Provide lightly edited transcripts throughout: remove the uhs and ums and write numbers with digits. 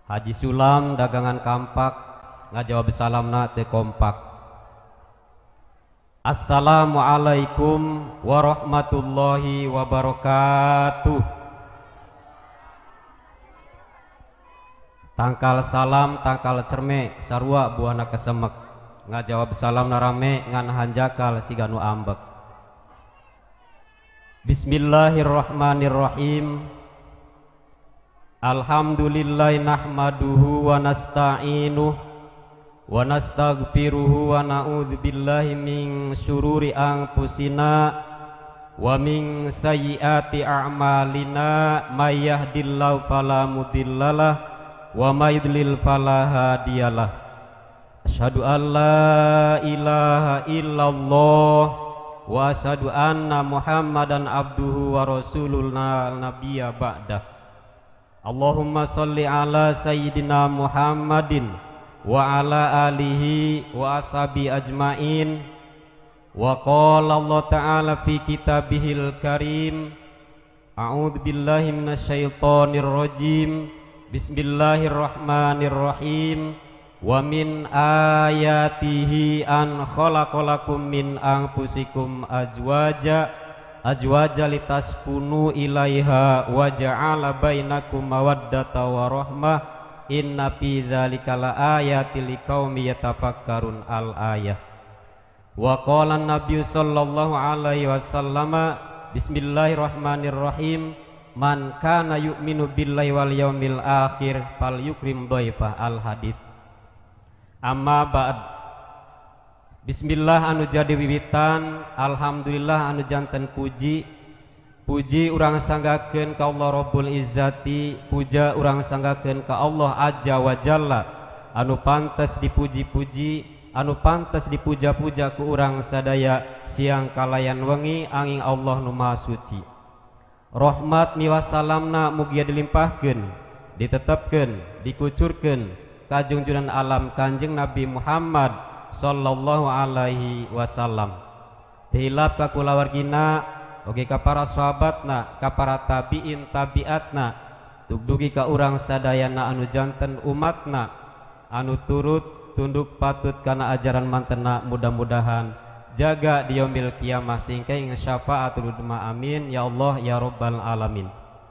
Haji Sulam dagangan kampak ngajawab salamna teu kompak. Assalamualaikum warahmatullahi wabarakatuh. Tangkal salam tangkal cerme sarua buana kesemek ngajawab salamna rame ngan hanjakal siganu ambek. Bismillahirrahmanirrahim. Alhamdulillahi nahmaduhu wa nasta'inuh wa nastaghfiruhu wa na'udzu billahi min syururi anfusina wa min sayyiati a'malina may yahdihillahu fala mudhillalah wa may yudlil fala hadiyalah. Asyhadu an la ilaha illallah wa asyhadu anna Muhammadan abduhu wa rasuluna nabiyya ba'dah. Allahumma sholli ala sayyidina Muhammadin wa ala alihi wa ashabi ajmain. Wa qala Allah ta'ala fi kitabihil karim, a'udzu billahi minasyaitonir rajim. Bismillahirrahmanirrahim. Wa min ayatihi an khalaqalakum min anfusikum azwaja litaskunu ilaiha wa ja'ala bainakum mawaddata wa rahmah inna fi dzalika laayatil liqaumi yatafakkarun al-ayah. Wa qala an-nabiy sallallahu alaihi wasallam bismillahirrahmanirrahim man kana yu'minu billahi wal yaumil akhir falyukrim dhaifah al-hadits. Amma ba'd. Bismillah anu jadi wiwitan, alhamdulillah anu janten puji. Puji urang sanggakeun ka Allah Rabbul Izzati, puja urang sanggakeun ka Allah Azza wa Jalla anu pantes dipuji-puji, anu pantes dipuja-puja ku urang sadaya siang kalayan wengi angin Allah nu Maha Suci. Rahmat miwas salamna mugia dilimpahkeun, ditetepkeun, dikucurkeun ka junjungan alam Kanjeng Nabi Muhammad sallallahu alaihi wasallam. Hilap ka kulawargina oge ka para sahabatna, ka para tabiin tabiatna, dugdugi ka urang sadayana anu janten umatna anu turut tunduk patut kana ajaran mantena. Mudah-mudahan jaga di yaumil kiamah singkai syafaatul udma amin ya Allah ya rabbal alamin.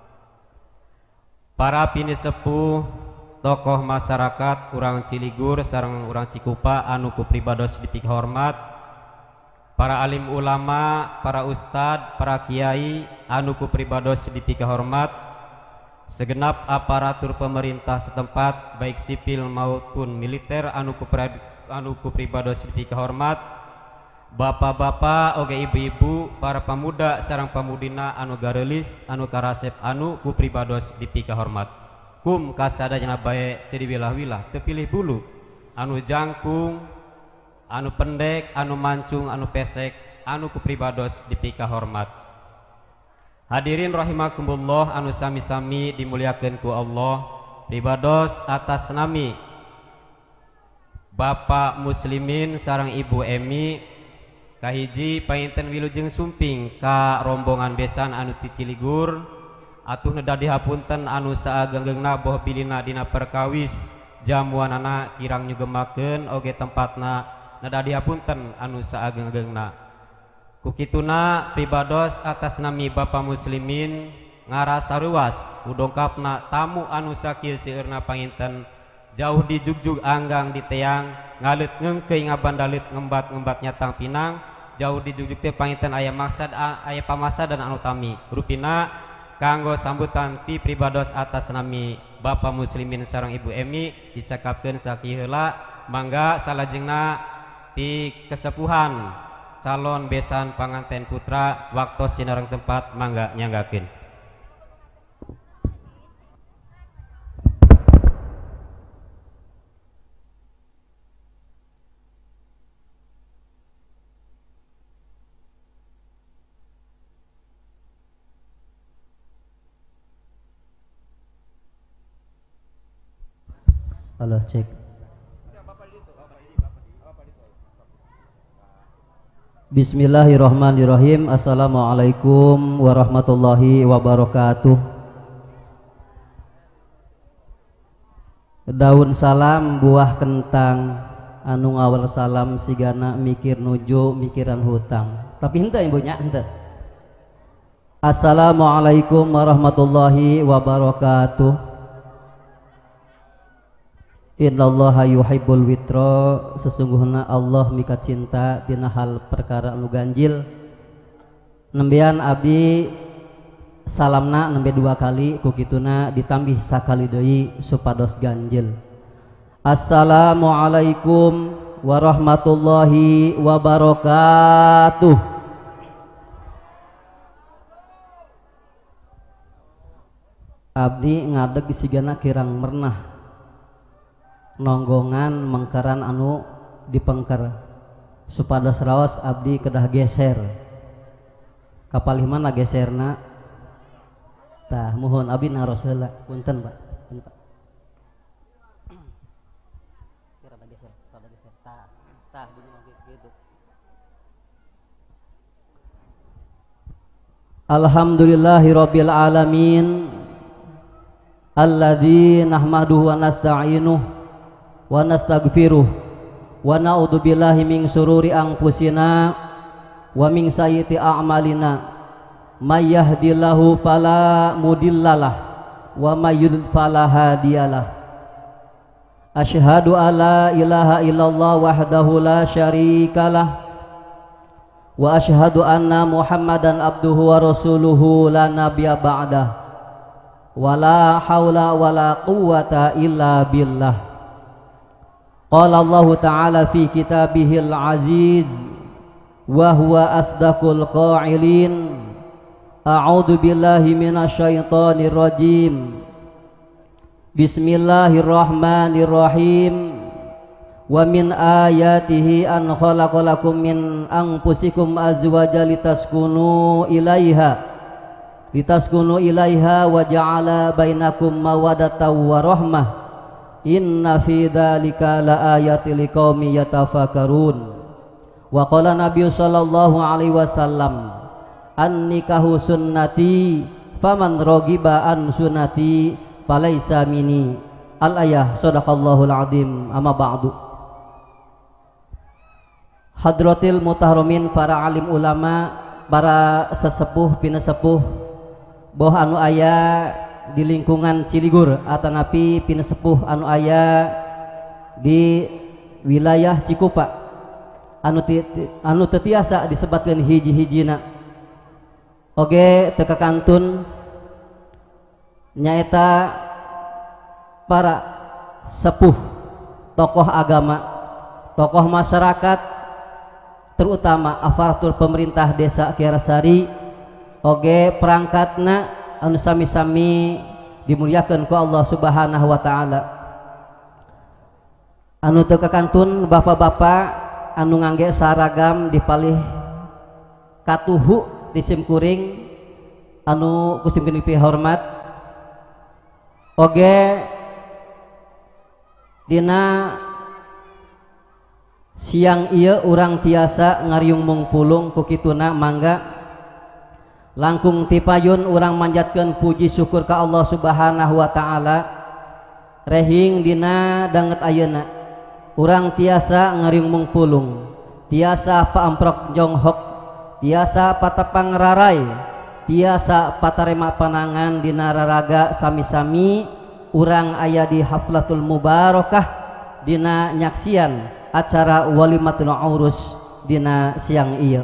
Para pini sepuh, tokoh masyarakat urang Ciligur sareng urang Cikupa anu ku pribados dipik hormat, para alim ulama, para ustad, para kiai anu ku pribados dipik hormat, segenap aparatur pemerintah setempat baik sipil maupun militer anu ku pribados dipik hormat, bapak-bapak oge ibu-ibu, para pemuda sareng pamudina anu gareulis, anu karasep anu ku pribados dipik hormat. Kum kasadayana bae teu diwilah-wilah, teu pilih bulu, anu jangkung, anu pendek, anu mancung, anu pesek, anu ku pribados dipika hormat. Hadirin rahimakumullah anu sami-sami dimuliakeun ku Allah, pribados atas nami Bapak Muslimin sareng Ibu Emi kahiji painten wilujeng sumping ka rombongan besan anu ti Ciligur. Atuh nedadi hapunten anu saagenggengna boh bilina dina perkawis jamuanana kirang nyugemakeun oge tempatna nedadi hapunten anu saagenggengna. Kukituna pribados atas nami Bapak Muslimin ngarasaruas udongkapna tamu anu sakieu seueurna panginten jauh di jugjug anggang di teang ngalut ngeungkeuy ngabandalit ngembat-ngembat nyatang pinang jauh di jugjug teh panginten aya maksad aya pamasadan anu tami rupina kanggo sambutan ti pribados atas nami Bapak Muslimin sareng Ibu Emi dicakapkeun sakieu heula. Mangga salajengna ti kesepuhan calon besan panganten putra waktos sinareng tempat mangga nyanggakeun. Halo, cek. Bismillahirrahmanirrahim. Assalamualaikum warahmatullahi wabarakatuh. daun salam buah kentang anu ngawal salam sigana mikir nuju mikiran hutang. Tapi henteu ibunya henteu. Assalamualaikum warahmatullahi wabarakatuh. Innallaha yuhibbul witra, sesungguhna Allah mika cinta tina hal perkara anu ganjil. Nembean abdi salamna nembe 2 kali ku kituna ditambih sakali deui supados ganjil. Assalamualaikum warahmatullahi wabarakatuh. Abdi ngadeg sigana kirang mernah nonggongan mengkeran anu dipengker supados raos abdi kedah geser kapalih mana geserna tah mohon abdi naros heula punten Pak. Rada geser tah bunyi mangke gitu. Alhamdulillahirabbil alamin alladzi nahmaduhu wa nasta'inuhu wa nastaghfiruh wa na'udzu billahi min syururi anfusina wa min sayyiati a'malina may yahdihillahu fala mudhillalah wa may yudlil fala hadiyalah. Asyhadu alla ilaha illallah wahdahu la syarikalah wa asyhadu anna muhammadan abduhu wa rasuluhu la nabiyya ba'dah wala haula wala quwwata illa billah. Qala Allah Ta'ala fi kitabihil aziz wa huwa asdaqul qailin. A'udzu billahi minasyaitonir rajim. Bismillahirrahmanirrahim. Wa min ayatihi an khalaqalakum min anfusikum azwajan litaskunu ilaiha wa ja'ala bainakum mawaddatan wa rahmah. Inna fi dzalika laayatil liqaumi yatafakkarun. Wa qala Nabi sallallahu alaihi wasallam an-nikahu sunnati faman raghiba an sunnati falaisa minni. Al-ayah. Shadaqallahul azim. Amma ba'du. Hadratil mutahharomin, para alim ulama, para sesepuh pinasepuh boh anu aya di lingkungan Ciligur atanapi pinasepuh anu aya di wilayah Cikupa anu teu tiasa disebatkeun hiji-hijina oge teu kakantun nyaeta para sepuh, tokoh agama, tokoh masyarakat, terutama aparatur pemerintah desa Kiarasari oge perangkatna anu sami-sami dimuliakeun ku Allah Subhanahu wa taala. Anu teu kakantun bapak-bapak anu ngangge saragam dipalih katuhu di sim kuring anu kusim geni hormat oge dina siang ieu urang tiasa ngariung mungpulung ku kituna mangga langkung tipayun urang manjatkeun puji syukur ka Allah Subhanahu wa taala rehing dina danget ayeuna urang tiasa ngariung mungpulung, tiasa paamprok jonghok, tiasa patepang rarai, tiasa patarema panangan dina raraga sami-sami urang aya di haflatul mubarakah dina nyaksian acara walimatul urus dina siang ieu.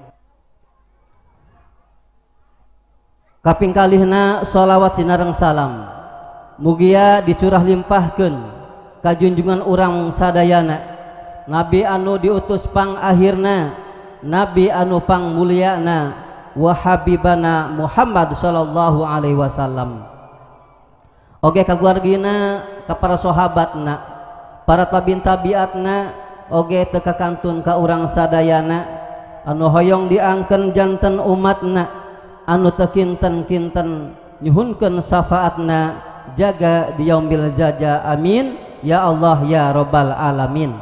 Kaping kalihna sholawat sinareng salam mugia dicurah limpahkeun ka junjungan urang sadayana Nabi anu diutus pang akhirna, Nabi anu pang mulyana wa habibana Muhammad sallallahu alaihi wasallam. Oge ka keluargina, ka para sahabatna, para tabiin tabiatna, oge teu kakantun ka urang sadayana anu hoyong diangkeun janten umatna, anu teu kinten-kinten nyuhunkeun syafaatna jaga di yaumil jaza. Amin ya Allah ya rabbal alamin.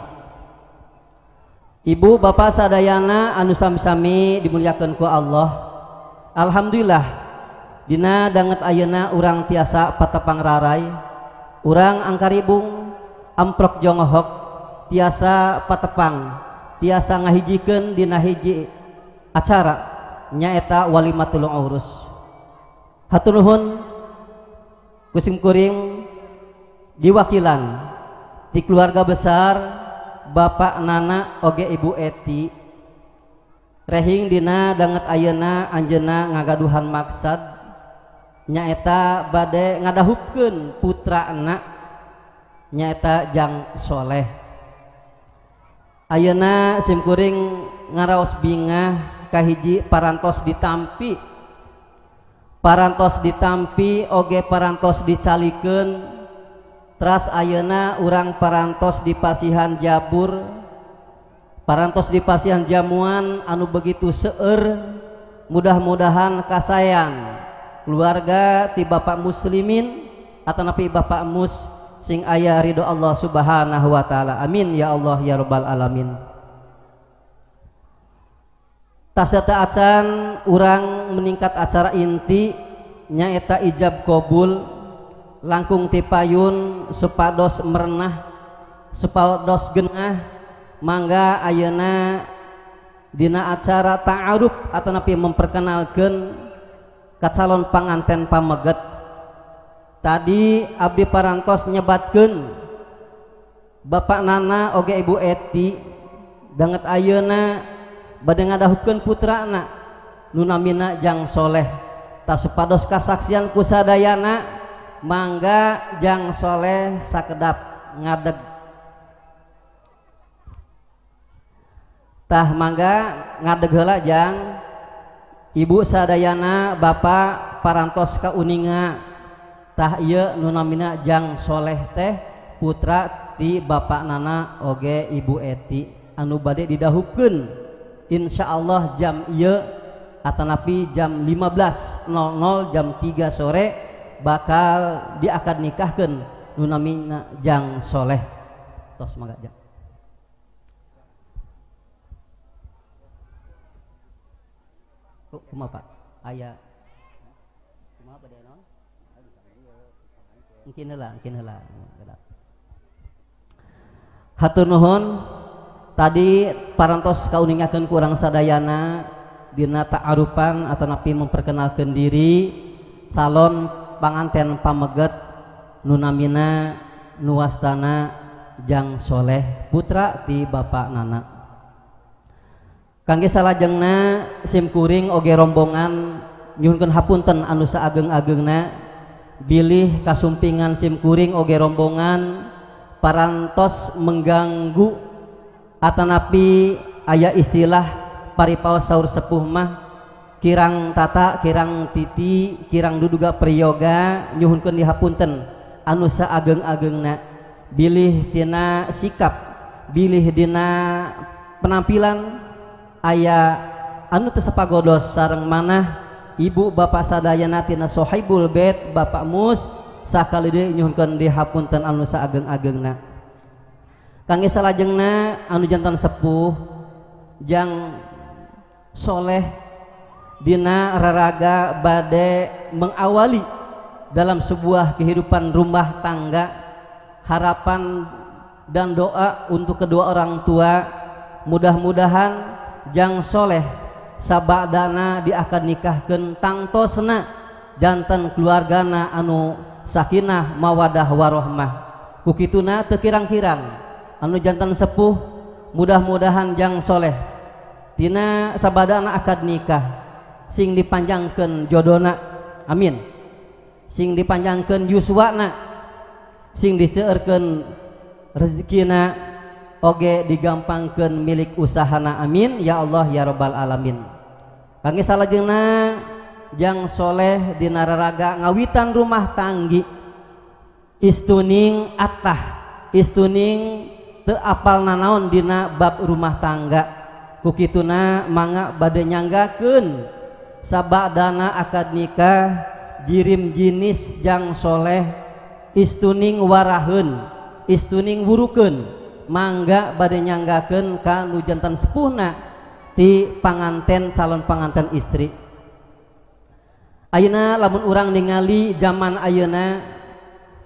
Ibu bapak sadayana anu sami-sami dimuliakeun ku Allah, alhamdulillah dina danget ayeuna urang tiasa patepang rarai urang angkaribung amprok jongohok tiasa patepang tiasa ngahijikeun dina hiji acara nyaeta walimatul urus. Hatur nuhun kusim kuring diwakilan di keluarga besar Bapak Nana oge Ibu Eti rehing dina danget ayeuna anjeunna ngagaduhan maksad nyaeta bade ngadahupkeun putrana nyaeta Jang Soleh. Ayeuna simkuring ngaraos bingah kahiji parantos ditampi oge parantos dicalikeun teras ayeuna urang parantos di pasihan Jabur parantos di pasihan jamuan anu begitu seueur. Mudah-mudahan kasayan keluarga ti Bapak Muslimin atanapi Bapak Mus sing aya ridho Allah Subhanahu wa taala. Amin ya Allah ya rabbal alamin. Tasata acan urang meningkat acara inti nyaeta ijab kabul langkung ti payun supados merenah supados genah mangga ayeuna dina acara ta'aruf atanapi memperkenalkan calon panganten pameget. Tadi abdi parantos nyebatkeun Bapak Nana oge Ibu Eti danget ayeuna bade ngadahupkeun putrana nu namina Jang Soleh ta supados kasaksian ku sadayana mangga Jang Soleh sakedap ngadeg tah mangga ngadeg heula Jang. Ibu sadayana Bapak parantos ka uninga tah ieu nu namina Jang Soleh teh putra ti Bapak Nana oge Ibu Eti anu bade didahupkeun insyaallah jam ieu atanapi jam 15.00 jam 3 sore bakal diakad nikahkeun nu namina Jang Soleh. Tos mangga Jang. Kumaha Pak? Aya kumaha pada naon? Mungkin heula. Hatur nuhun. Tadi parantos kauningakeun ku urang sadayana dina ta'arufan atanapi memperkenalkeun diri calon panganten pameget nu namina nuwastana Jang Soleh putra ti Bapak Nana. Kangge salajengna simkuring oge rombongan nyuhunkeun hapunten anu saageng-agengna bilih kasumpingan simkuring oge rombongan parantos mengganggu atanapi aya istilah paripaos saur sepuh mah kirang tata kirang titi kirang duduga priyoga nyuhunkeun dihapunten anu saageng-agengna bilih tina sikap bilih dina penampilan aya anu teu sapagodos sareng manah ibu bapak sadayana tina sohaibul bait Bapak Mus sakali deui nyuhunkeun dihapunten anu saageng-agengna. Kangge salajengna anu jantan sepuh Jang Soleh dina raraga bade mengawali dalam sebuah kehidupan rumah tangga harapan dan doa untuk kedua orang tua mudah-mudahan Jang Soleh sabadana diakad nikahkeun tangtosna jantan keluargana anu sakinah mawadah warohmah kukituna teu kirang-kirang anu jantan sepuh mudah-mudahan Jang Soleh tina sabadana akad nikah sing dipanjangkeun jodona amin sing dipanjangkeun yuswana sing diseueurkeun rezekina oge digampangkeun milik usahana amin ya Allah ya rabbal alamin. Kangge salajengna Jang Soleh dina raraga ngawitan rumah tanggi istuning atah istuning teu apal nanaon dina bab rumah tangga kukituna mangga bade nyanggakeun sabadana akad nikah jirim jinis Jang Soleh istuning waraheun istuning wurukeun mangga bade nyanggakeun ka nu jantan sepuhna ti panganten calon panganten istri. Ayeuna lamun urang ningali zaman ayeuna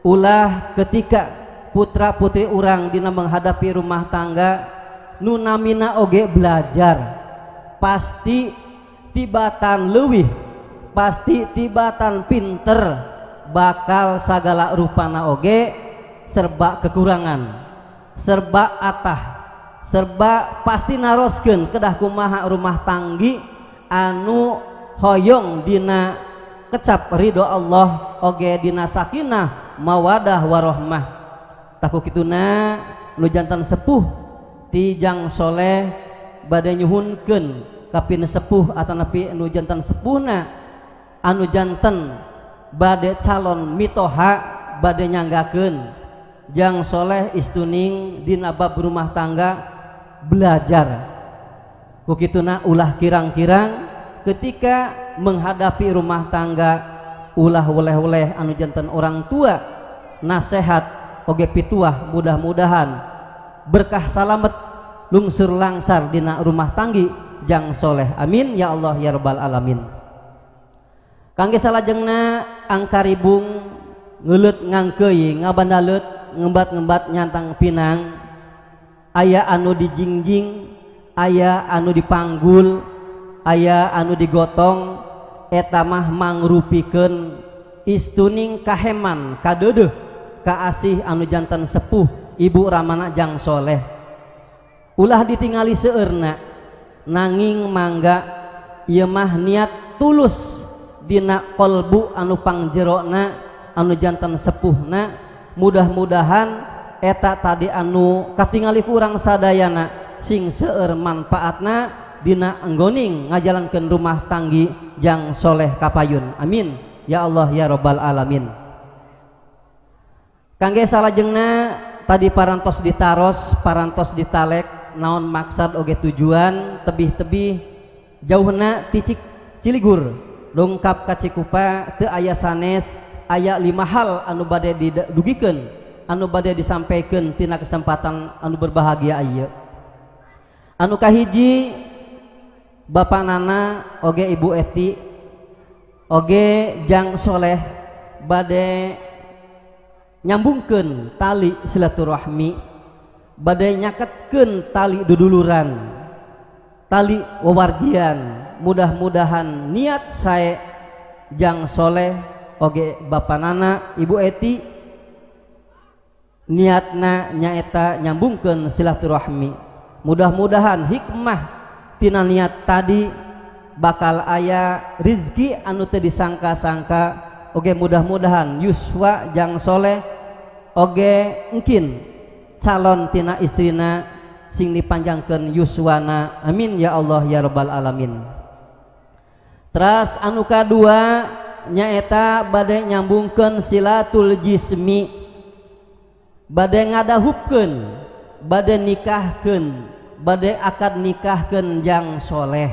ulah ketika putra putri urang dina menghadapi rumah tangga nu namina oge belajar pasti tibatan leuwih, pasti tibatan pinter, bakal sagala rupana oge serba kekurangan, serba atah, serba pasti naroskeun kedah kumaha rumah tanggi anu hoyong dina kecap ridho Allah oge dina sakinah mawadah warahmah. Taku kituna nu jantan sepuh ti jang soleh bade nyuhunkeun ka pinesepuh atanapi nu jantan sepuhna anu janten bade calon mitoha bade nyanggakeun jang soleh istuning dina bab rumah tangga belajar. Kukituna ulah kirang-kirang ketika menghadapi rumah tangga ulah oleh-oleh anu janten orang tua nasihat oge pituah, mudah-mudahan berkah salamet lungsur langsar dina rumah tanggi jang soleh, amin ya Allah ya rabbal alamin. Kangge salajengna angkaribung ngeuleut ngangkeuy ngabandaleut ngembat-ngembat nyantang pinang, aya anu dijingjing, aya anu dipanggul, aya anu digotong, eta mah mangrupikeun istuning kaheman kadeudeuh kaasih anu jantan sepuh ibu ramana jang soleh. Ulah ditingali seueurna nanging mangga ieu mah niat tulus dina kolbu anu pangjerona anu jantan sepuhna, mudah-mudahan eta tadi anu katingali kurang sadayana sing seueur manfaatna dina enggoning ngajalankeun rumah tanggi jang soleh kapayun, amin ya Allah ya rabbal alamin. Kangge salajengna tadi parantos ditaros, parantos ditalek naon maksad oge tujuan tebih-tebih jauhna ti Ciligur dongkap ka Cikupa teu aya sanes, aya 5 hal anu bade didugikeun, anu bade disampaikeun tina kesempatan anu berbahagia ieu. Anu kahiji Bapak Nana oge Ibu Eti oge jang soleh bade nyambungkeun tali silaturahmi, bade nyaketkeun tali duduluran, tali wewargian. Mudah-mudahan niat sae jang soleh oge Bapak Nana Ibu Eti niatna nyaeta nyambungkeun silaturahmi. Mudah-mudahan hikmah tina niat tadi bakal aya rizki anu teu disangka-sangka oge. Mudah-mudahan yuswa jang soleh oge mungkin calon tina istrina sing dipanjangkeun yuswana, amin ya Allah ya rabbal alamin. Teras anu kadua nyaeta bade nyambungkeun silatul jismi, bade ngadahupkeun, bade nikahkeun, bade akad nikahkeun jang soleh.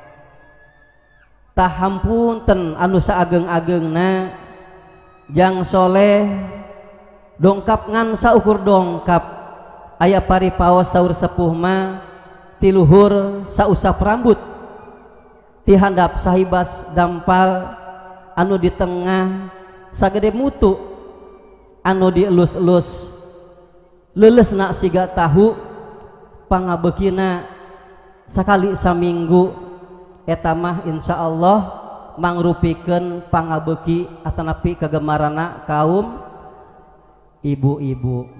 Tahampunten anu saageng-agengna jang soleh dongkap ngan saukur dongkap, aya paripaos saur sepuh mah tiluhur sausap rambut, ti handap sahibas dampal, anu di tengah sagede mutu, anu dielus-elus leulesna siga tahu, pangabeukina sakali saminggu, eta mah insyaallah mangrupikeun pangabeuki atanapi kagemarana kaum ibu-ibu.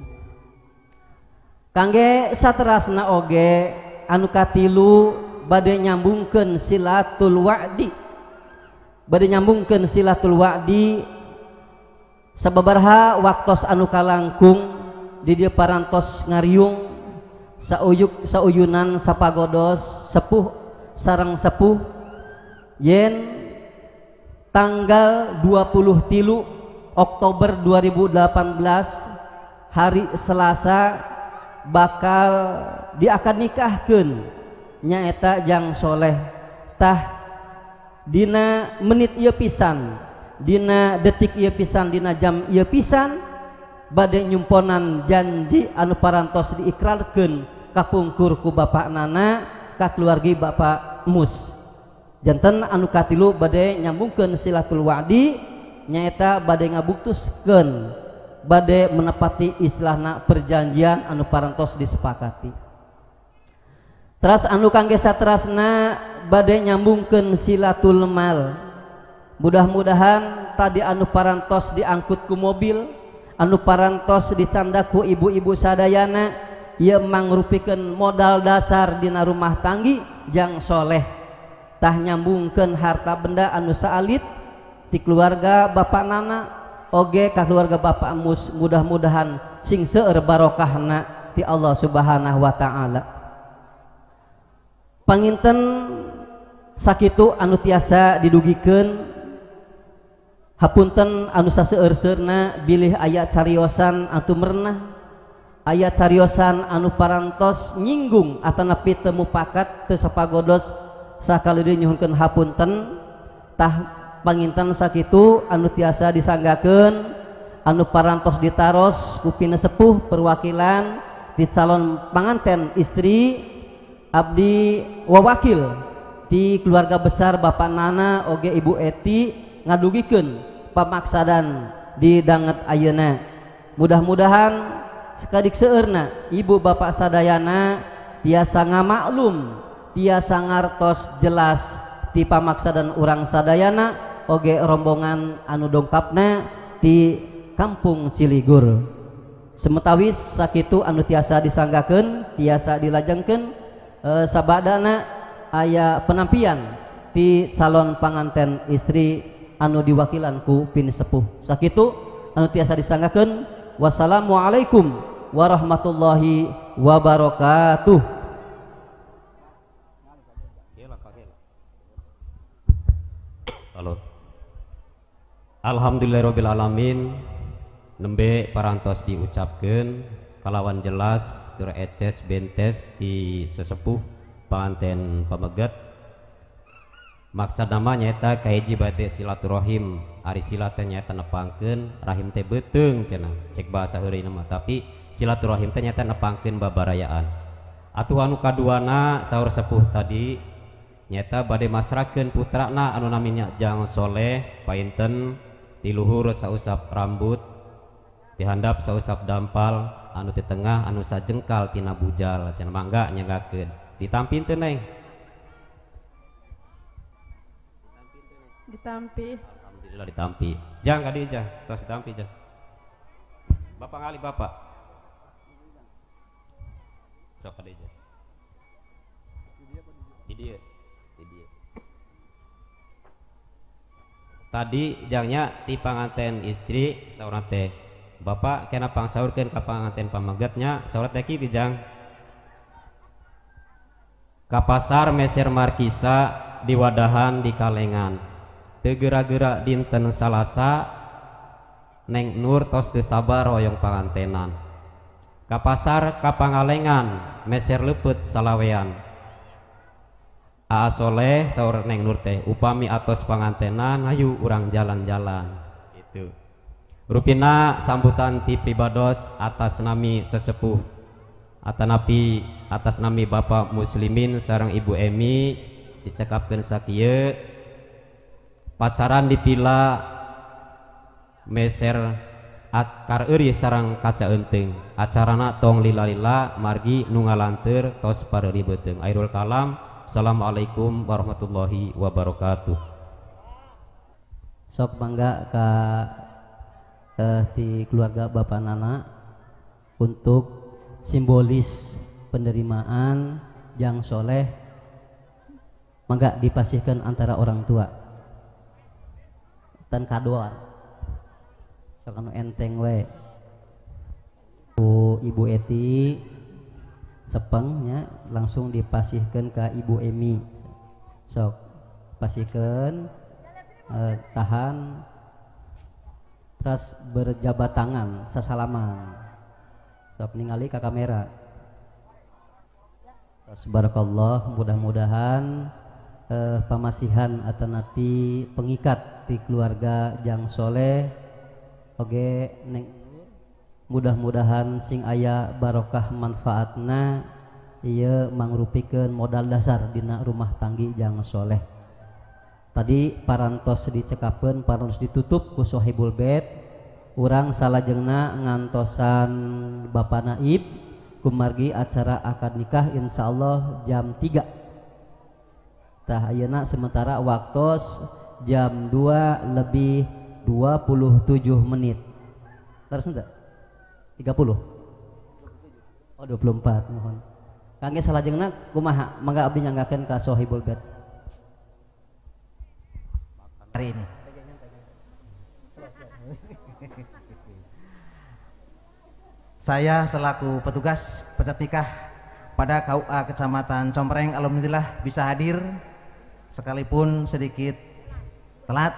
Kangge saterasna oge anu katilu bade nyambungkeun silatul wa'di, bade nyambungkeun silatul wa'di sababaraha waktos anu kalangkung di dieu parantos ngariung sauyuk sauyunan sapagodos sepuh sareng sepuh yen tanggal 23 Oktober 2018 hari Selasa bakal diakad nikahkeun nyaeta jang soleh. Tah dina menit ieu pisan, dina detik ieu pisan, dina jam ieu pisan bade nyumponan janji anu parantos diikrarkeun kapungkur ku Bapak Nana ka keluargi Bapak Mus. Janten anu katilu bade nyambungkeun silatul wa'di nyaeta bade ngabuktuskeun bade menepati istilahna perjanjian anu parantos disepakati. Teras anu kangge saterasna bade nyambungkeun silatul mal. Mudah-mudahan tadi anu parantos diangkut ku mobil, anu parantos dicanda ku ibu-ibu sadayana, ieu mangrupikeun modal dasar dina rumah tanggi jang soleh. Tah nyambungkeun harta benda anu saalit ti keluarga bapak nana oge ka keluarga bapak mus, mudah-mudahan sing seueur barokahna ti Allah Subhanahu wa taala. Panginten sakitu anu tiasa didugikeun, hapunten anu saseueur-seurna bilih aya cariosan atu merenah, aya cariosan anu parantos nyinggung atanapi teu mupakat teu sapagodos sakali deui nyuhunkeun hapunten. Tah panginten sakitu anu tiasa disanggakeun anu parantos ditaros ku pina sepuh perwakilan ti calon panganten istri abdi wawakil ti keluarga besar bapak nana oge ibu Eti ngadugikeun pamaksadan di danget ayeuna. Mudah-mudahan sekadik seueurna ibu bapak sadayana tiasa ngamaklum, tiasa ngartos jelas ti pamaksadan urang sadayana oge rombongan anu dongkapna ti kampung Ciligur. Semetawis sakitu anu tiasa disanggakeun, tiasa dilajengkeun, sabadana aya penampian ti calon panganten istri anu diwakilan ku pin sepuh. Sakitu anu tiasa disanggakeun. Wassalamualaikum warahmatullahi wabarakatuh. Halo. Alhamdulillahirabbil alamin. Nembe parantos diucapkeun kalawan jelas tur eces bentes di sesepuh panganten pameget. Maksud nama nyata kahiji bade silaturahim, ari sila teh nyata nepangkeun rahim teh beuteung cenah cek bahasa heureuna mah, tapi silaturahim teh nyata nepangkeun babarayaan. Atuh anu kaduana saur sepuh tadi nyata bade masrakeun putrana anu namina Jang Soleh painten di luhur sausap rambut, di handap sausap dampal, anu di tengah anu sajengkal tina bujal cenah mangga nyanggakeun. Ditampin teu Neng? Ditampi. Alhamdulillah ditampi. Jang kadi jang, tos ditampi jang. Bapak ngali bapak. Sok kadi jang. Di dieu. Tadi jangnya ti panganten istri saurna teh. Bapak kena pangsaurkeun ka panganten pamegetnya saurna teh kitu jang. Ka pasar Meser Markisa di wadahan di Kalengan. Tegera-gera dinten Salasa Neng Nur tos teu sabar hoyong pangantenan. Ka pasar ka Pangalengan Meser Leupet salawean. Aa Soleh saur Neng Nur teh upami atos pangantenan hayu urang jalan-jalan itu. Rupina sambutan ti pibados atas nami sesepuh atanapi atas nami Bapak Muslimin sareng Ibu Emi dicekapkeun sakieu pacaran dipila Meser akar euri sareng kaca eunteng acarana tong lila-lila margi nu ngalanteur tos pareuri beuteung. Airul kalam. Assalamualaikum warahmatullahi wabarakatuh. Sok bangga ka di keluarga Bapak Nana untuk simbolis penerimaan Jang Soleh mangga dipasihkan antara orang tua dan kadoan sok anu enteng we ku Ibu Eti cepengnya langsung dipasihkan ke Ibu Emi sok pasihkan tahan terus berjabat tangan sasalaman sok ningali ke kamera. Barakallah, mudah-mudahan pamasihan atau napi pengikat di keluarga Jang Soleh oge mudah-mudahan sing aya barokah manfaatna ieu mangrupikeun modal dasar dina rumah tanggi Jang Soleh. Tadi parantos dicekapeun parantos ditutup ku Sohibul Bait urang salajengna ngantosan Bapak Naib kumargi acara akad nikah insyaallah jam 3. Tah ayeuna sementara waktu jam 2 lebih 27 menit. Terus enggak? 30? Oh 24 mohon. Kangge salajengna kumaha? Mangga abdi nyanggakeun ka Sohibul Bed. Hari ini saya selaku petugas peserta nikah pada KUA Kecamatan Compreng alhamdulillah bisa hadir sekalipun sedikit telat,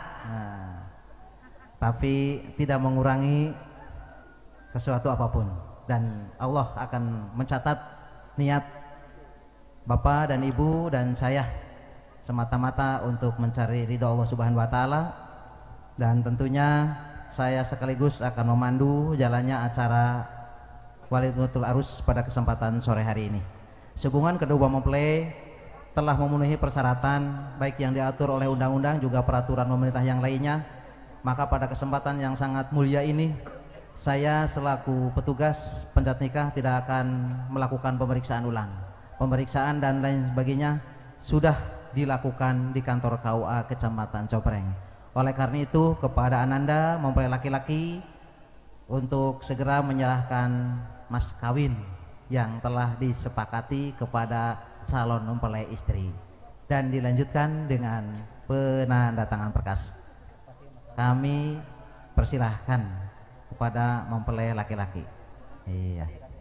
tapi tidak mengurangi sesuatu apapun, dan Allah akan mencatat niat Bapak dan Ibu dan saya semata-mata untuk mencari ridho Allah Subhanahu wa taala, dan tentunya saya sekaligus akan memandu jalannya acara Walidatul Arus pada kesempatan sore hari ini. Sehubungan kedua mempelai telah memenuhi persyaratan baik yang diatur oleh undang-undang juga peraturan pemerintah yang lainnya, maka pada kesempatan yang sangat mulia ini saya selaku petugas pencatat nikah tidak akan melakukan pemeriksaan ulang. Pemeriksaan dan lain sebagainya sudah dilakukan di kantor KUA Kecamatan Compreng. Oleh karena itu kepada Ananda mempelai laki-laki untuk segera menyerahkan mas kawin yang telah disepakati kepada calon mempelai istri dan dilanjutkan dengan penandatangan berkas. Kami persilahkan kepada mempelai laki-laki. Iya.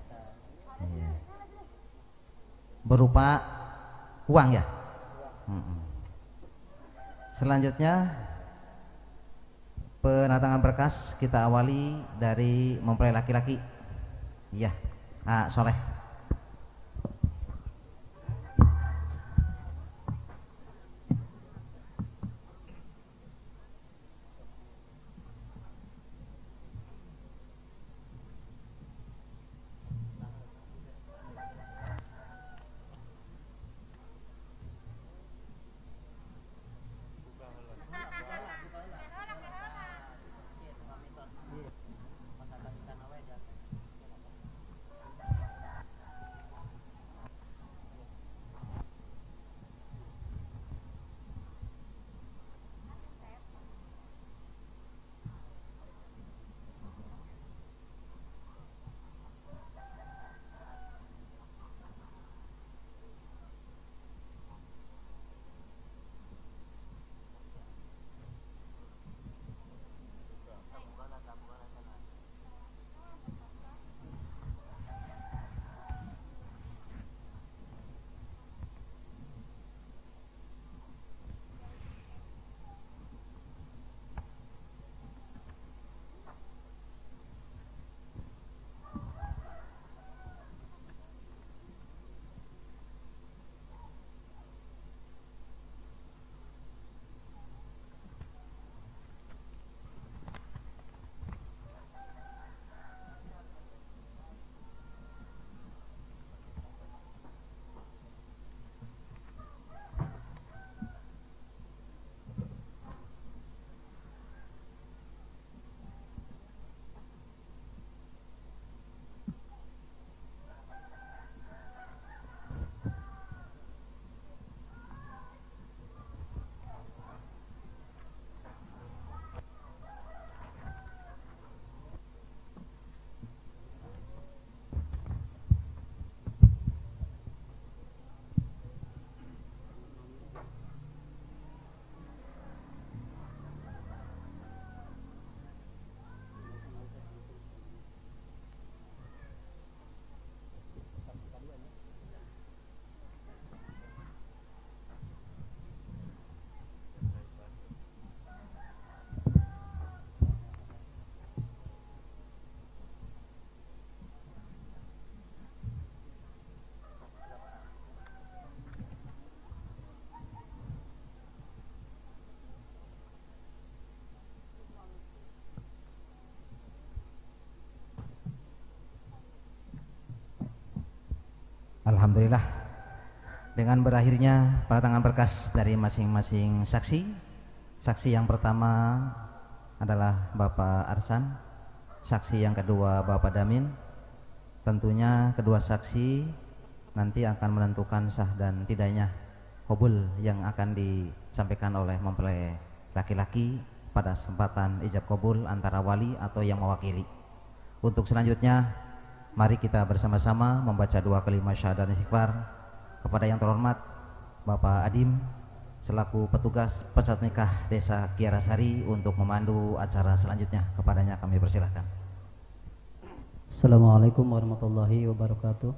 Berupa uang ya. Selanjutnya penandatangan berkas kita awali dari mempelai laki-laki. Iya, Soleh. Alhamdulillah, dengan berakhirnya penandatangan berkas dari masing-masing saksi. Saksi yang pertama adalah Bapak Arsan saksi yang kedua Bapak Damin. Tentunya kedua saksi nanti akan menentukan sah dan tidaknya qabul yang akan disampaikan oleh mempelai laki-laki pada kesempatan ijab qabul antara wali atau yang mewakili. Untuk selanjutnya, mari kita bersama-sama membaca dua kalimat syahadat istighfar kepada yang terhormat Bapak Adim selaku petugas pecat nikah Desa Kiarasari untuk memandu acara selanjutnya. Kepadanya kami persilahkan. Assalamualaikum warahmatullahi wabarakatuh.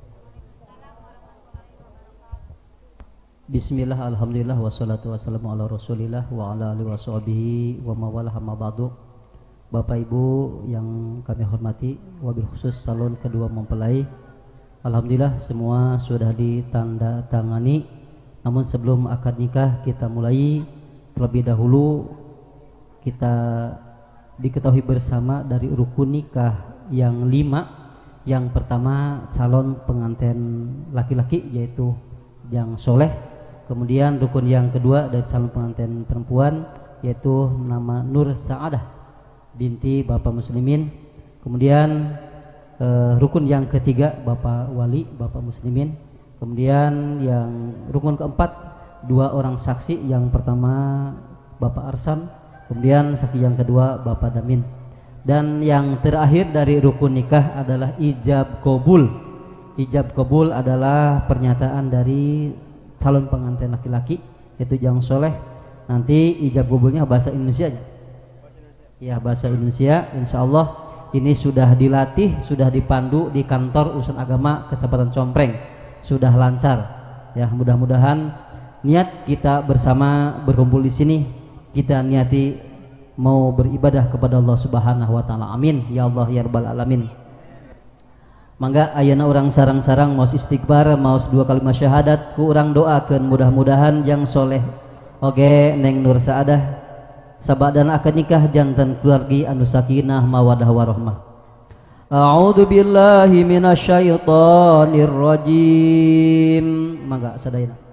Bismillah, alhamdulillah, wassalatu wassalamu ala rasulillah wa ala alihi washabihi wa mawalah amma ba'du. Bapak Ibu yang kami hormati, wabil khusus salon kedua mempelai, alhamdulillah semua sudah ditandatangani. Namun sebelum akad nikah kita mulai, terlebih dahulu kita diketahui bersama dari rukun nikah yang 5. Yang pertama calon pengantin laki-laki yaitu yang soleh. Kemudian rukun yang kedua dari calon pengantin perempuan yaitu nama Nur Sa'adah binti Bapak Muslimin. Kemudian rukun yang ketiga Bapak Wali Bapak Muslimin. Kemudian yang rukun keempat 2 orang saksi, yang pertama Bapak Arsan, kemudian saksi yang kedua Bapak Damin. Dan yang terakhir dari rukun nikah adalah ijab qabul. Ijab qabul adalah pernyataan dari calon pengantin laki-laki yaitu yang soleh. Nanti ijab qabulnya bahasa Indonesia aja. Ya, bahasa Indonesia. Insya Allah ini sudah dilatih, sudah dipandu di kantor urusan agama Kecamatan Compreng, sudah lancar. Ya, mudah-mudahan niat kita bersama berkumpul di sini, kita niati mau beribadah kepada Allah Subhanahu wa taala. Amin ya Allah ya rabbal alamin. Mangga ayeuna urang sarang-sarang maos istighfar, maos 2 kalimat syahadat, ku urang doakeun mudah-mudahan yang soleh oge Neng Nur Sa'adah sabadana akad nikah jantan keluargi anu sakinah mawadah warahmah. A'udzu billahi minasyaitonir rajim. Mangga sadayana.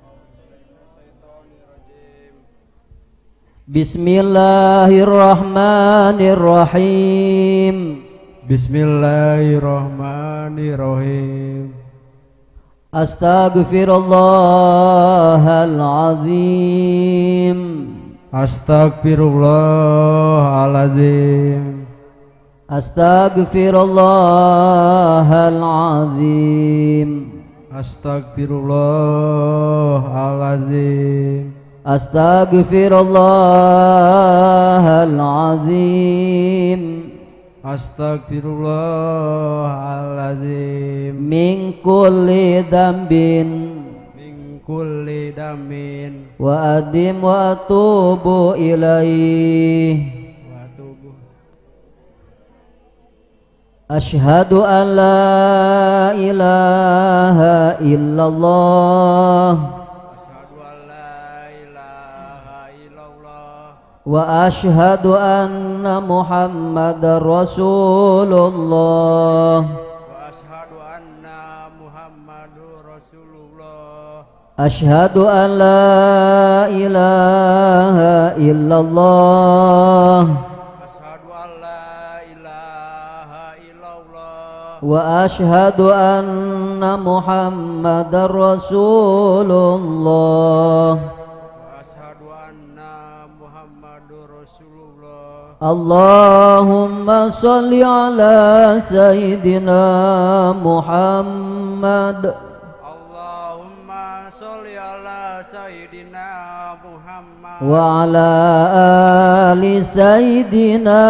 Bismillahirrahmanirrahim. Bismillahirrahmanirrahim. Astaghfirullahalazim. Astagfirullahaladzim. Astaghfirullahalazim. Astagfirullahaladzim. Astaghfirullahalazim. Astagfirullahaladzim. Min kulli dambin Min kulli damin wa adim wa atubu ilaih. wa tubuh. Asyhadu an la ilaha illallah Asyhadu an la ilaha illallah wa asyhadu anna Muhammadar Rasulullah. wa asyhadu anna Muhammadur Rasulullah. Asyhadu an la ilaha illallah Asyhadu an la ilaha illallah wa asyhadu anna Muhammadar Rasulullah. wa asyhadu anna Muhammadur Rasulullah. Allahumma sholli ala Sayyidina Muhammad Allahumma sholli ala Sayyidina Muhammad wa ala ali Sayyidina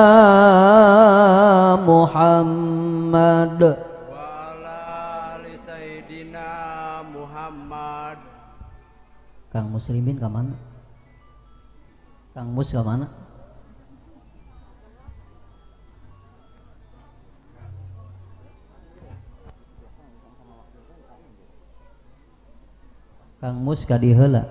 Muhammad. wa ala ali Sayyidina Muhammad. Kang Muslimin ke mana? Kang Mus ke mana? Kang Mus ka di heula.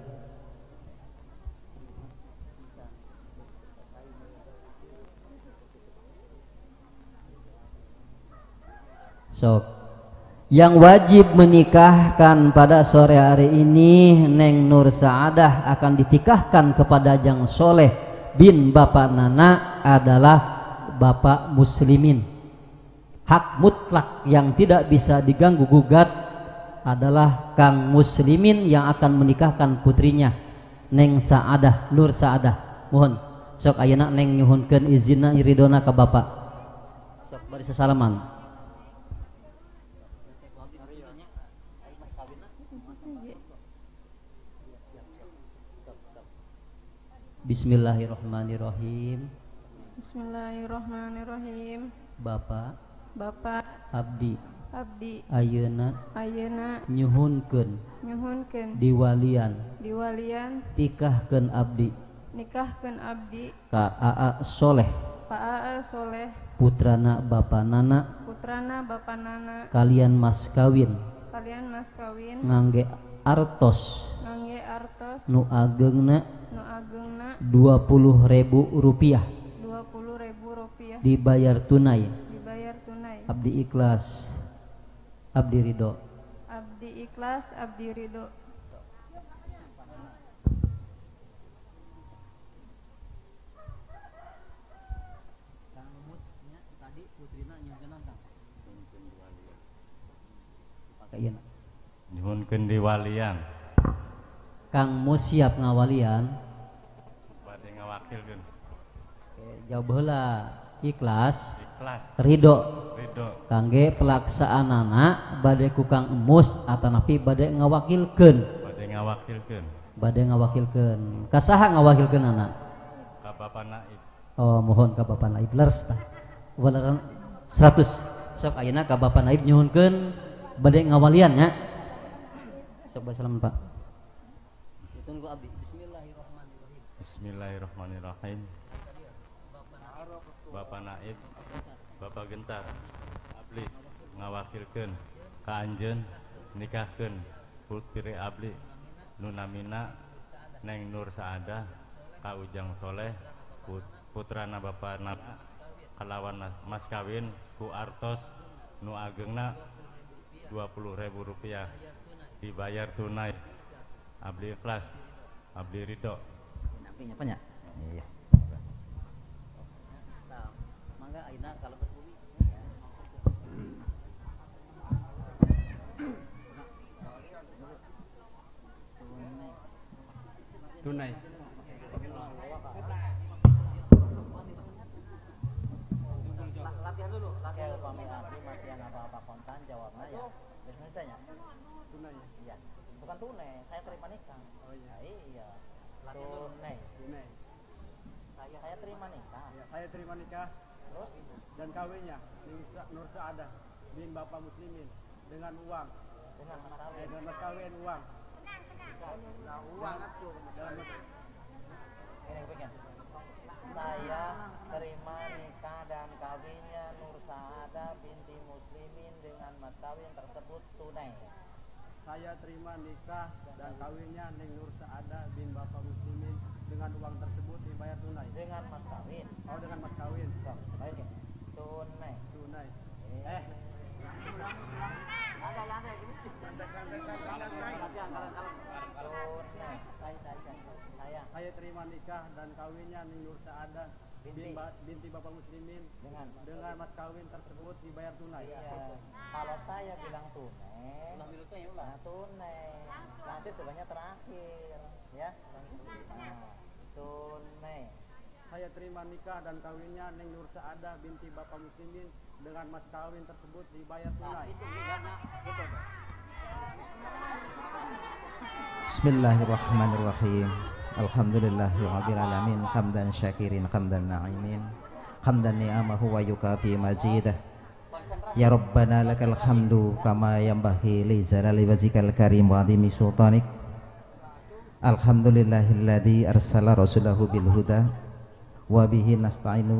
Sok. Yang wajib menikahkan pada sore hari ini Neng Nur Sa'adah akan ditikahkan kepada yang soleh bin Bapak Nana adalah bapak muslimin. Hak mutlak yang tidak bisa diganggu gugat adalah Kang Muslimin yang akan menikahkan putrinya Neng Saadah, Nur Saadah. Mohon sok ayeuna Neng nyuhunkeun izinna iridona ka bapak. Sok bari sasalaman. Bismillahirrahmanirrahim. Bismillahirrahmanirrahim. Bapak abdi ayeuna nyuhunkeun diwalian nikahkeun abdi ka Aa Soleh putrana bapanana kalian mas kawin ngangge artos nu ageungna 20.000 rupiah dibayar tunai. Abdi ikhlas, abdi ridho. Kang Musnya tadi putrina nyuhunkeun Kang. Pakaian. Nyuhunkeun diwalian. Kang Mus siap ngawalian. Bade ngawakilkeun. Jauh baheula ikhlas. Ridho kangge pelaksanana bade ku Kang Emus atanapi bade ngawakilkeun kasaha ngawakilkeun anak ka Bapak Naib. Oh mohon ka Bapak Naib leres tah walaran 100 sok ayeuna ka Bapak Naib nyuhunkeun bade ngawalian nya sok basalaman Pak ditunggu abdi. Bismillahirrahmanirrahim. Bapak Naib, Bapak Gentar, abdi ngawakilkeun ka anjeun nikahkeun putri abdi nu namina Neng Nur Saadah ka Ujang Soleh putrana bapana kalawan mas kawin ku artos nu ageungna 20.000 rupiah dibayar tunai. Abdi ikhlas, abdi ridho. Apa nya? Iya. Mangga ayeuna kalebet bumi. Tunai. Latihan dulu, latihan dulu. Nanti masih yang apa-apa kontan jawabnya ya. Biasanya Tunai. iya. Bukan tunai, saya terima nikah. Oh iya. Iya. Tunai. Saya terima nikah. Ya, saya terima nikah Terus dan kawinnya Nur Saadah bin Bapak Muslimin dengan uang. dengan mas kawin. Dengan mas kawin uang. Nah, uang dalam Ini begini. Saya terima nikah dan kawinnya Nur Saadah binti Muslimin dengan mas kawin tersebut tunai. Saya terima nikah dan kawinnya Neng Nur Saadah bin Bapak Muslimin dengan uang tersebut dibayar tunai. Dengan mas kawin. Oh, dengan mas kawin. Baik. Tunai. Tunai. Santai gini. Saya terima nikah dan kawinnya Neng Nur Saadah binti Bapak Muslimin dengan mas kawin tersebut dibayar tunai. Iya. Kalau saya bilang tunai, tunai. Nanti tuanya terakhir, ya. Tunai. Saya terima nikah dan kawinnya Neng Nur Saadah binti Bapak Muslimin dengan mas kawin tersebut dibayar tunai. Bismillahirrahmanirrahim. Alhamdulillahirabbil alamin hamdan syakirin hamdan na'imin hamdan ni'amahu wa yukafi mazidah. Ya Rabbana lakal hamdu kama yanbaghi li jalali wajhikal karim wa 'azimi sultanik. Alhamdulillahilladzi arsala rasulahu bil huda wa bihi nasta'inu.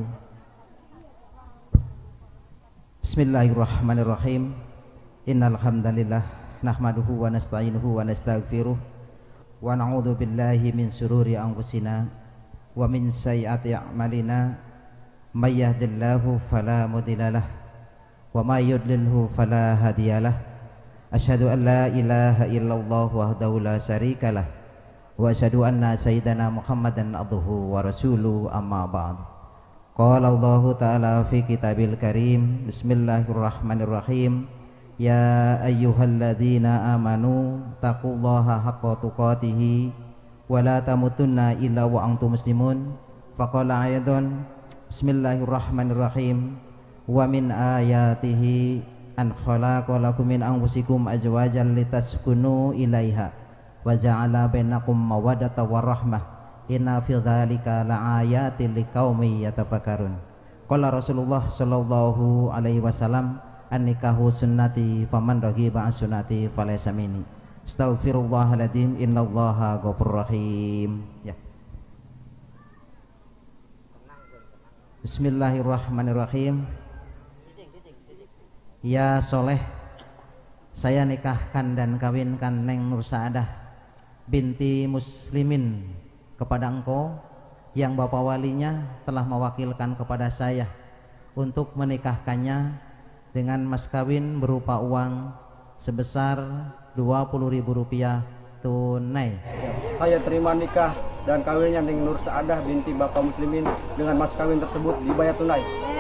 Bismillahirrahmanirrahim. Innal hamdalillah nahmaduhu wa nasta'inuhu wa nastaghfiruh wa na'udzu billahi min sururi anfusina wa min sayyiati a'malina may yahdihillahu fala mudhillalah wa may yudlilhu fala hadiyalah. Asyhadu an la ilaha illallah wahdahu la syarikalah wa asyhadu anna sayyidana Muhammadan abduhu wa rasuluhu amma ba'd. Qala Allah Ta'ala fi kitabil karim. Bismillahirrahmanirrahim. Ya ayyuhalladzina amanu taqullaha haqqa tuqatih wa la tamutunna illa wa antum muslimun. Faqala ayatan Bismillahirrahmanirrahim. Wa min ayatihi an khalaqa lakum min anfusikum azwajan litaskunu ilaiha wa ja'ala bainakum mawaddatan warahmah. Inna fi dzalika laayatin liqaumin yatafakkarun. Qala Rasulullah sallallahu alaihi wasallam an-nikahu sunnati faman raghiba an sunnati falaysa minni. Astaghfirullahaladzim innallaha ghafurur rahim. Ya. Bismillahirrahmanirrahim. Ya soleh, saya nikahkan dan kawinkan Neng Nur Saadah binti Muslimin kepada engkau yang bapak walinya telah mewakilkan kepada saya untuk menikahkannya dengan mas kawin berupa uang sebesar Rp20.000 tunai. Saya terima nikah dan kawinnya Neng Nur Saadah binti Bapak Muslimin dengan mas kawin tersebut dibayar tunai.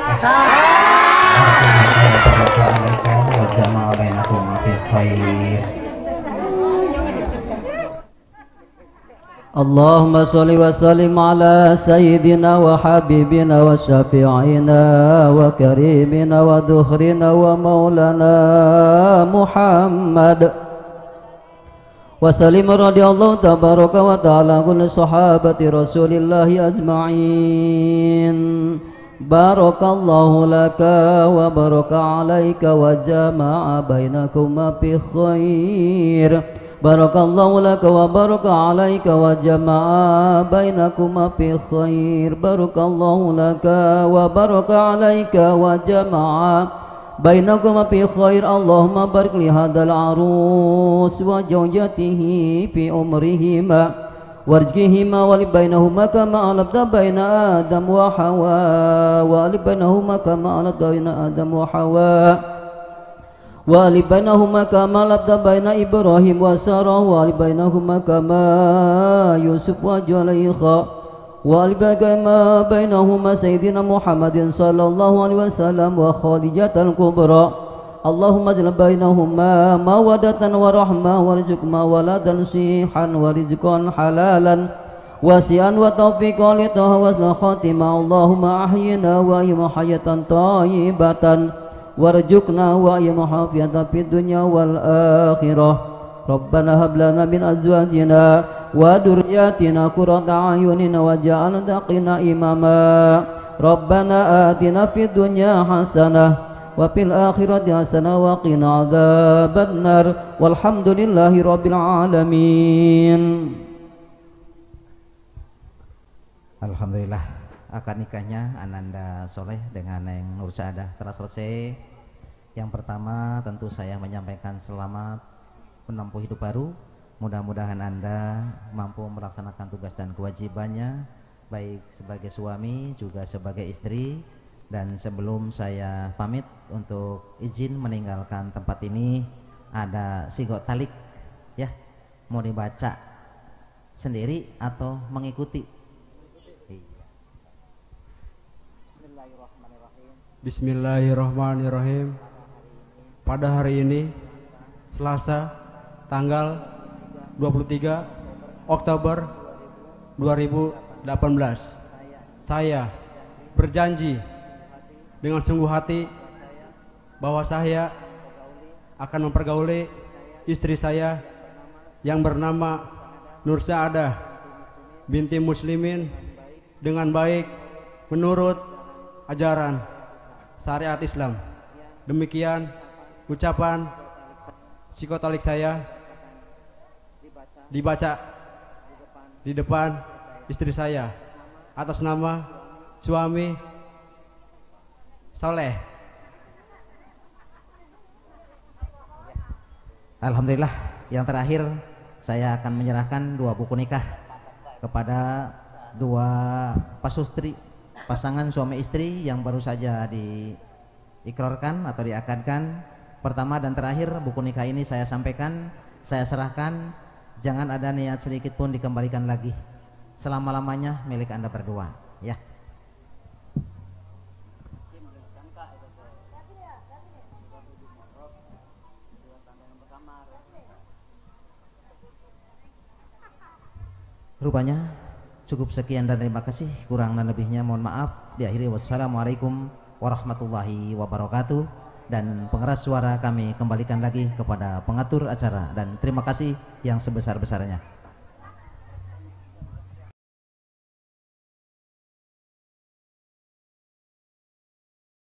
Allahumma salli wa sallim ala sayyidina wa habibina wa syafi'ina wa karimina wa dukhrina wa maulana Muhammad wa sallim radiyallahu tabaraka wa ta'ala kulli sahabati rasulillahi ajma'in. Barakallahu laka wa baraka alaika wa jama'a bainakuma fi khair. Barakallahu laka wa baraka alaika wa jama'a bainakuma fi khair. Barakallahu laka wa baraka alaika wa jama'a bainakuma fi khair. Allahumma barik li hadzal arus wa zawjatihi fi umrihima warjihima wa li bainahuma kama alabda baina Adam wa Hawa wa li bainahuma kama alabda baina Adam wa Hawa wa li bainahuma kama alabda baina Ibrahim wa Sarah wa li bainahuma kama Yusuf wa Zulaikha wa li kama bainahuma sayyidina Muhammadin sallallahu alaihi wasallam wa Khadijatul Kubra. Allahumma ja'al bainahuma mawaddatan wa rahmah warzuqna waladan sihan wa rizqan halalan wasi'an wa taufiqan li taha wa khatimah. Allahumma ahyina wa ahyina hayatan thayyibatan warzuqna wa ahyina hafiyatan fid dunya wal akhirah. Rabbana hab lana min azwajina wa dhurriyyatina qurrata a'yunin waj'alna taqina imama. Rabbana atina fid dunya hasanah wa fil akhirati hasanah wa qina adzabannar walhamdulillahi rabbil alamin. Alhamdulillah, akad nikahnya Ananda Soleh dengan Neng Nur Saadah telah selesai. Yang pertama tentu saya menyampaikan selamat menempuh hidup baru. Mudah-mudahan Anda mampu melaksanakan tugas dan kewajibannya baik sebagai suami juga sebagai istri. Dan sebelum saya pamit untuk izin meninggalkan tempat ini, ada sigot talik ya, mau dibaca sendiri atau mengikuti? Bismillahirrahmanirrahim. Pada hari ini Selasa tanggal 23 Oktober 2018, saya berjanji dengan sungguh hati bahwa saya akan mempergauli istri saya yang bernama Nur Saadah binti Muslimin dengan baik menurut ajaran syariat Islam. Demikian ucapan psikotalik saya dibaca di depan istri saya atas nama suami Soleh. Alhamdulillah, yang terakhir saya akan menyerahkan 2 buku nikah kepada 2 pasustri, pasangan suami istri yang baru saja diikrarkan atau diakadkan. Pertama dan terakhir, buku nikah ini saya sampaikan, saya serahkan, jangan ada niat sedikit pun dikembalikan lagi. Selama-lamanya milik Anda berdua, ya. rupanya cukup sekian dan terima kasih, kurang dan lebihnya mohon maaf. Diakhiri wassalamualaikum warahmatullahi wabarakatuh, dan pengeras suara kami kembalikan lagi kepada pengatur acara, dan terima kasih yang sebesar-besarnya.